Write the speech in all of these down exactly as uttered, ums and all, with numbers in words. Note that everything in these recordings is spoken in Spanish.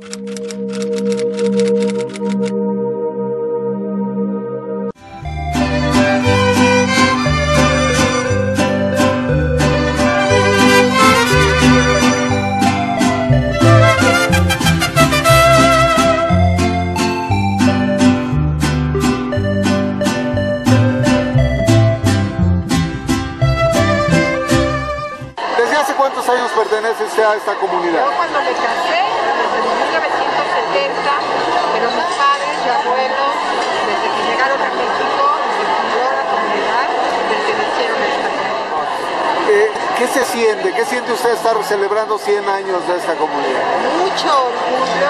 ¿Cuántos años pertenece usted a esta comunidad? Yo cuando me casé, desde mil novecientos setenta, pero mis padres y abuelos, desde que llegaron a México, se fundó la comunidad, pertenecieron a esta comunidad. Eh, ¿Qué se siente? ¿Qué siente usted estar celebrando cien años de esta comunidad? Mucho orgullo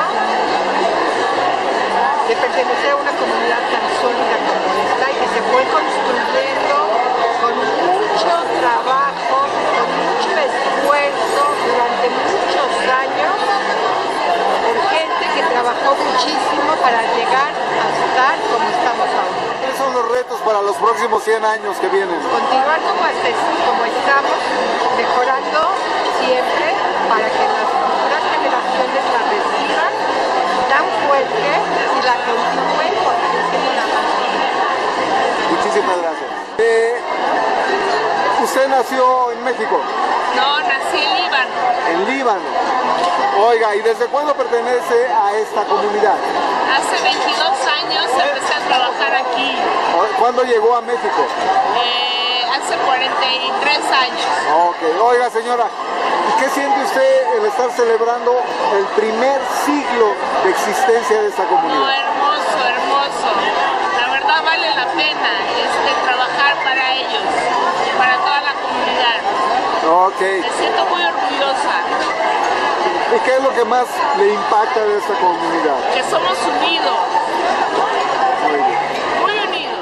de pertenecer a una comunidad tan sólida como esta y que se fue construyendo con mucho trabajo, con mucho esfuerzo durante muchos años, por gente que trabajó muchísimo para llegar a estar como estamos ahora. ¿Cuáles son los retos para los próximos cien años que vienen? Continuar como, como estamos, mejorando siempre para que las futuras generaciones la reciban tan fuerte y la continúen fortaleciendo la paz. Muchísimas gracias. Eh, ¿Usted nació en México? No, nací en Líbano. En Líbano. Oiga, ¿y desde cuándo pertenece a esta comunidad? Hace veintidós años empecé a trabajar aquí. ¿Cuándo llegó a México? Eh, hace cuarenta y tres años. Ok, oiga señora, ¿qué siente usted el estar celebrando el primer siglo de existencia de esta comunidad? No, hermoso, hermoso. La verdad vale la pena este, trabajar para ellos, para toda la comunidad. Ok. Me siento muy orgullosa. ¿Y qué es lo que más le impacta de esta comunidad? Que somos unidos. Muy bien. Muy unidos.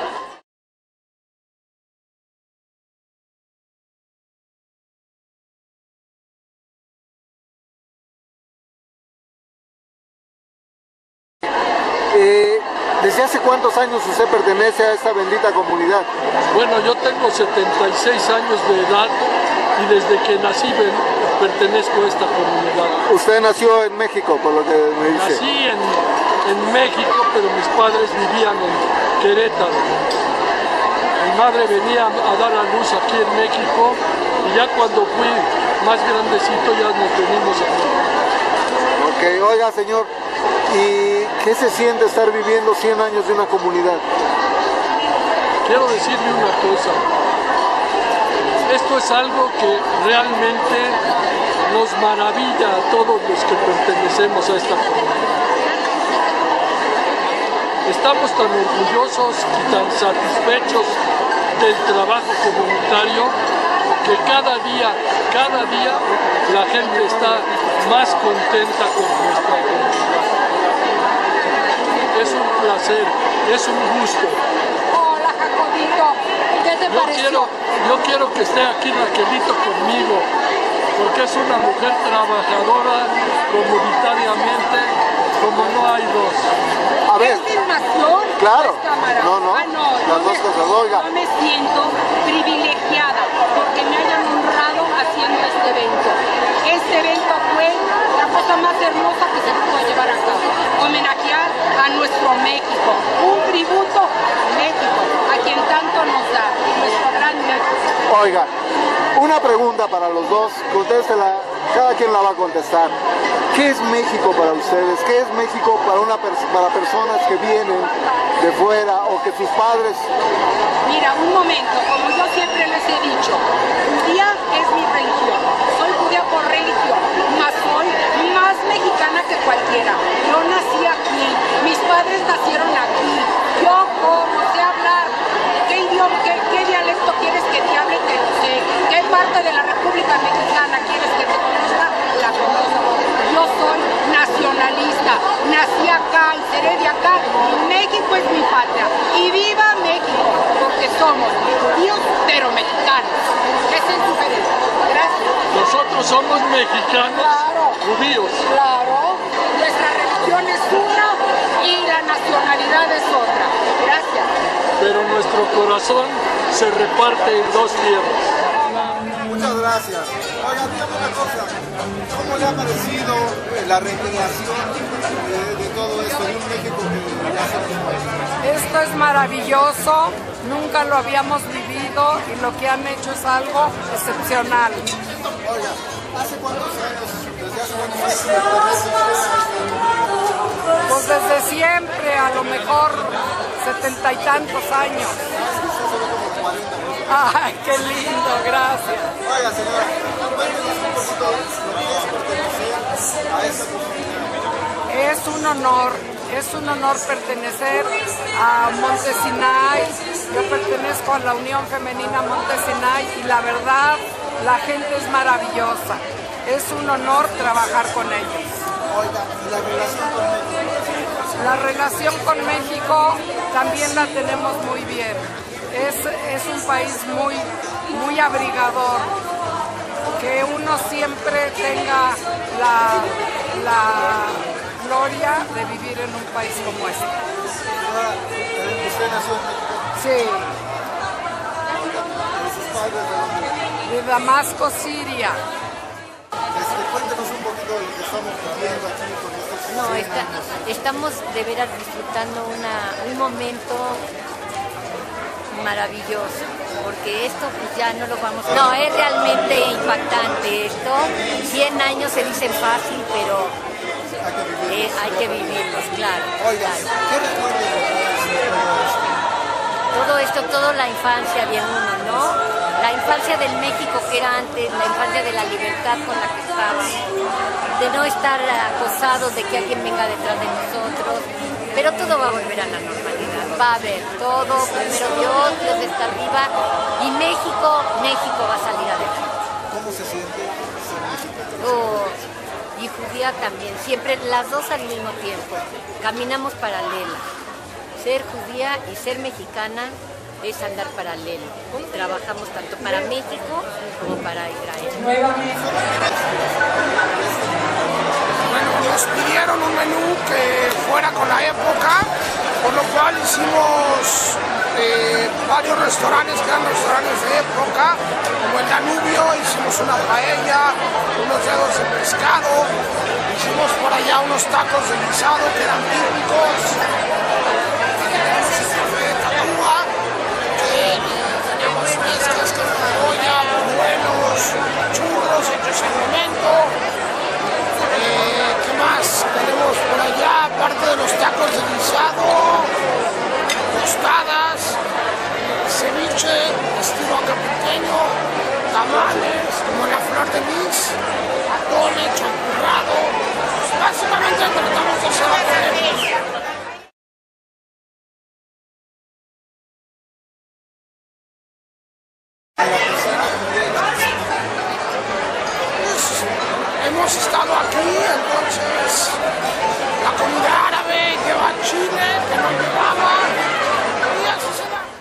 Eh, ¿Desde hace cuántos años usted pertenece a esta bendita comunidad? Bueno, yo tengo setenta y seis años de edad y desde que nací pertenezco a esta comunidad. Usted nació en México, por lo que me dice. Nací en, en México, pero mis padres vivían en Querétaro. Mi madre venía a dar a luz aquí en México y ya cuando fui más grandecito ya nos venimos a México. Ok, oiga señor, ¿y qué se siente estar viviendo cien años de una comunidad? Quiero decirle una cosa. Esto es algo que realmente nos maravilla a todos los que pertenecemos a esta comunidad. Estamos tan orgullosos y tan satisfechos del trabajo comunitario que cada día, cada día la gente está más contenta con nuestra comunidad. Es un placer, es un gusto. Hola Jacobito, ¿qué te Yo pareció? quiero, yo quiero que esté aquí Raquelito conmigo, porque es una mujer trabajadora comunitariamente como no hay dos. A ver, ¿Es filmación? claro, ¿Es cámara? no, no, Ah, no, las yo dos me- cosas, oiga. Yo me siento privilegiada porque me hayan honrado haciendo este evento. Este evento fue la cosa más hermosa que se pudo llevar a cabo. Homenajear a nuestro México, un tributo a México, a quien tanto nos da, nuestro gran México. Oiga, una pregunta para los dos, contéstela, cada quien la va a contestar. ¿Qué es México para ustedes? ¿Qué es México para, una pers para personas que vienen de fuera o que sus padres? Mira, un momento, como yo siempre les he dicho, judía es mi religión, soy judía por religión, mas soy más mexicana que cualquiera. Yo nací aquí, mis padres nacieron aquí, yo como sé hablar, ¿qué idioma, qué, qué dialecto quieres que te hable? Te lo sé. ¿Qué parte de la República Mexicana quieres que te conozca? La conozco. Yo soy nacionalista, nací acá y seré de acá, y México es mi patria, y viva México, porque somos judíos pero mexicanos. Esa es diferente. Gracias. Nosotros somos mexicanos, Claro. judíos. Claro, nuestra religión es una y la nacionalidad es otra. Gracias. Pero nuestro corazón se reparte en dos tierras. Muchas gracias. Oiga, dígame una cosa, ¿cómo le ha parecido la reintegración de, de todo esto de un México que ya se... Esto es maravilloso, nunca lo habíamos vivido y lo que han hecho es algo excepcional. Oiga, ¿hace cuántos años, desde hace cuántos años pertenece usted a este? Pues desde siempre, a lo mejor setenta y tantos años. Ay, qué lindo, gracias. Oiga, señora, cuéntenos un poquito de lo que es pertenecer a esta comunidad. Es un honor, es un honor pertenecer a Monte Sinai. Yo pertenezco a la Unión Femenina Monte Sinai y la verdad, la gente es maravillosa. Es un honor trabajar con ellos. Oiga, ¿y la relación con México? La relación con México también la tenemos muy bien. Es, es un país muy, muy abrigador, que uno siempre tenga la, la gloria de vivir en un país como este. ¿Usted nació en México? Sí, ¿Y sus padres de dónde? de Damasco, Siria. Este, cuéntenos un poquito de lo que estamos viviendo aquí con estos No, cien está, años. estamos de veras disfrutando una, un momento maravilloso, porque esto pues ya no lo vamos a... No, es realmente impactante esto. cien años se dicen fácil, pero Hay que vivir. eh, hay que vivirlos, claro. Oiga, claro. ¿qué recuerdos de todo esto? Todo esto, toda la infancia de uno, ¿no? La infancia del México que era antes, la infancia de la libertad con la que estábamos, de no estar acosados de que alguien venga detrás de nosotros, pero todo va a volver a la normalidad, va a haber todo, primero Dios, Dios está arriba, y México, México va a salir adelante. ¿Cómo se siente ser mexicano? Oh, y judía también, siempre las dos al mismo tiempo, caminamos paralelas. Ser judía y ser mexicana es andar paralelo. Trabajamos tanto para México como para Israel. Bueno, nos pidieron un menú que fuera con la época, por lo cual hicimos eh, varios restaurantes que eran restaurantes de época, como el Danubio, hicimos una paella, unos dedos de pescado, hicimos por allá unos tacos de guisado que eran típicos. Churros hechos al momento. Eh, ¿Qué más tenemos por allá? Aparte de los tacos de guisado, tostadas, ceviche, estilo acapulqueño, tamales, como la flor de lis, atole, champurrado. Básicamente tratamos de hacer algo. Hemos estado aquí, entonces la comunidad árabe lleva a Chile, que no llevaba, y así se da.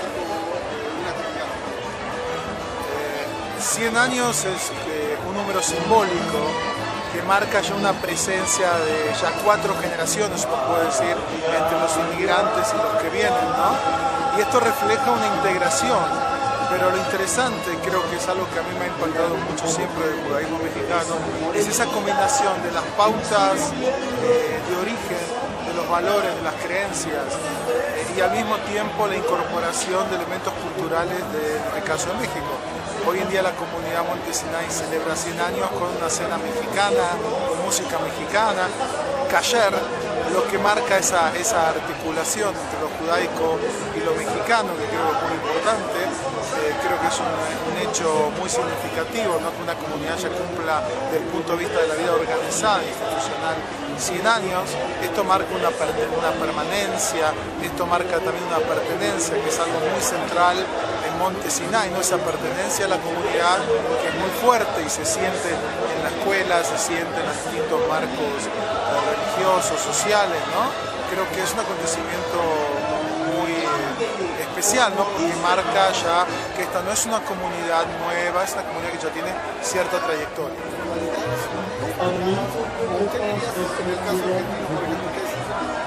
cien años es eh, un número simbólico que marca ya una presencia de ya cuatro generaciones, se puede decir, entre los inmigrantes y los que vienen, ¿no? Y esto refleja una integración. Pero lo interesante, creo que es algo que a mí me ha impactado mucho siempre del judaísmo mexicano, es esa combinación de las pautas eh, de origen, de los valores, de las creencias, eh, y al mismo tiempo la incorporación de elementos culturales de, en el caso de México. Hoy en día la comunidad Monte Sinai celebra cien años con una cena mexicana, con música mexicana, kasher, lo que marca esa, esa articulación entre lo judaico y lo mexicano, que creo que es muy importante. Eh, creo que es un, un hecho muy significativo, ¿no? Que una comunidad ya cumpla desde el punto de vista de la vida organizada e institucional cien años. Esto marca una, una permanencia, esto marca también una pertenencia, que es algo muy central en Monte Sinai, ¿no? Esa pertenencia a la comunidad que es muy fuerte y se siente en la escuela, se siente en los distintos marcos religiosos, sociales, ¿no? Creo que es un acontecimiento muy especial, ¿no? Porque marca ya que esta no es una comunidad nueva, es una comunidad que ya tiene cierta trayectoria.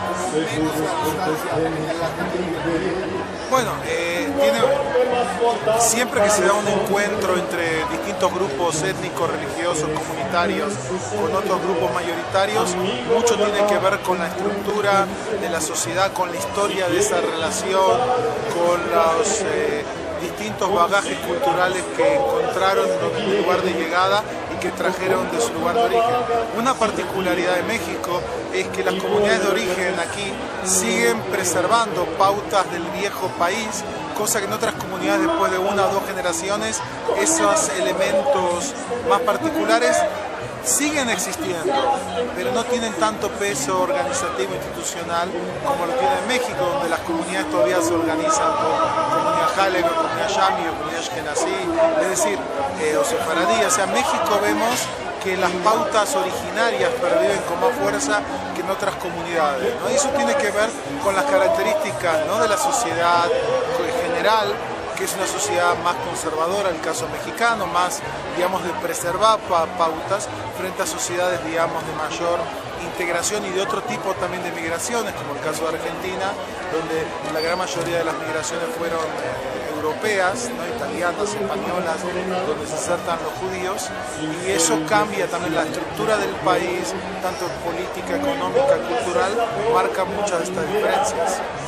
menos la distancia de la Argentina? Bueno, eh, tiene, siempre que se da un encuentro entre distintos grupos étnicos, religiosos, comunitarios, con otros grupos mayoritarios, mucho tiene que ver con la estructura de la sociedad, con la historia de esa relación, con los eh, distintos bagajes culturales que encontraron en un lugar de llegada y que trajeron de su lugar de origen. Una particularidad de México es que las comunidades de origen aquí siguen preservando pautas del viejo país, cosa que en otras comunidades después de una o dos generaciones esos elementos más particulares siguen existiendo, pero no tienen tanto peso organizativo institucional como lo tiene en México, donde las comunidades todavía se organizan por comunidad Jalek, comunidad Yami o comunidad Ashkenazí, es decir, eh, o sefaradí. O sea, en México vemos que las pautas originarias perviven con más fuerza que en otras comunidades, ¿no? Y eso tiene que ver con las características, ¿no?, de la sociedad en general, que es una sociedad más conservadora, el caso mexicano, más, digamos, de preservar pautas frente a sociedades, digamos, de mayor integración y de otro tipo también de migraciones, como el caso de Argentina, donde la gran mayoría de las migraciones fueron eh, europeas, ¿no?, italianas, españolas, donde se insertan los judíos, y eso cambia también la estructura del país, tanto política, económica, cultural, marca muchas de estas diferencias.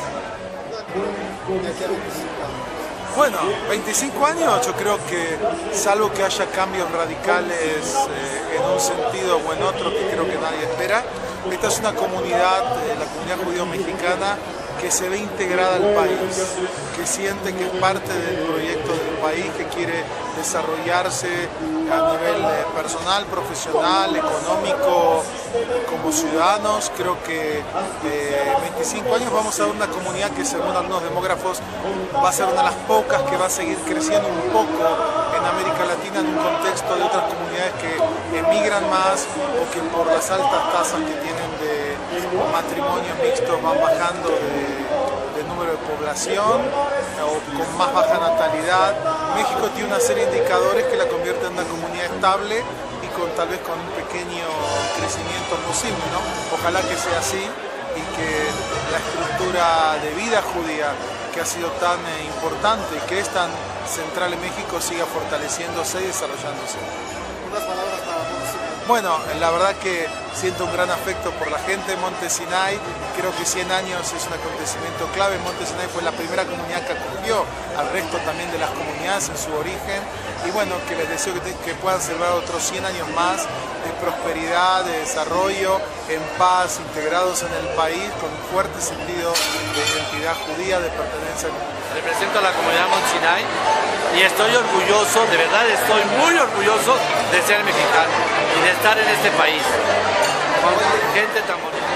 Bueno, veinticinco años, yo creo que salvo que haya cambios radicales eh, en un sentido o en otro que creo que nadie espera, esta es una comunidad, eh, la comunidad judío-mexicana, que se ve integrada al país, que siente que es parte del proyecto del país, que quiere desarrollarse a nivel eh, personal, profesional, económico, como ciudadanos. Creo que eh, veinticinco años vamos a ver una comunidad que, según algunos demógrafos, va a ser una de las pocas que va a seguir creciendo un poco en América Latina, en un contexto de otras comunidades que emigran más o que por las altas tasas que tienen de matrimonios mixtos van bajando de, de número de población o con más baja natalidad. México tiene una serie de indicadores que la convierten en una comunidad estable y con tal vez con un pequeño crecimiento posible, ¿no? Ojalá que sea así y que la estructura de vida judía, que ha sido tan eh, importante y que es tan central en México, siga fortaleciéndose y desarrollándose. Unas palabras para Monte. Bueno, la verdad que siento un gran afecto por la gente de Monte Sinai. Creo que cien años es un acontecimiento clave. Monte Sinai fue la primera comunidad que acogió al resto también de las comunidades en su origen. Y bueno, que les deseo que, te, que puedan celebrar otros cien años más de prosperidad, de desarrollo, en paz, integrados en el país, con un fuerte sentido de identidad judía, de pertenencia. Represento a la comunidad Monte Sinai y estoy orgulloso, de verdad estoy muy orgulloso de ser mexicano y de estar en este país con gente tan bonita.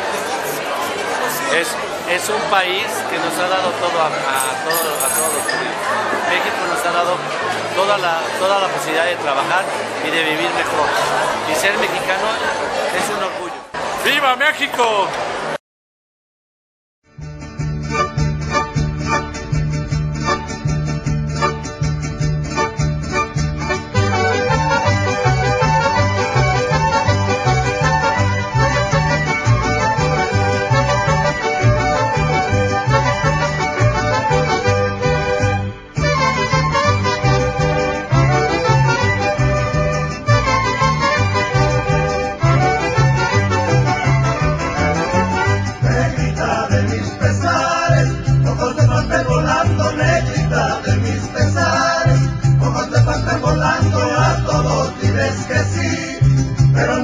Es, es un país que nos ha dado todo a, a, todos, a todos los judíos. México nos ha dado toda la, toda la posibilidad de trabajar y de vivir mejor. Y ser mexicano es un orgullo. ¡Viva México!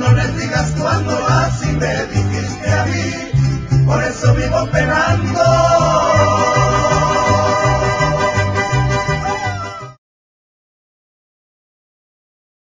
Por eso vivo penando.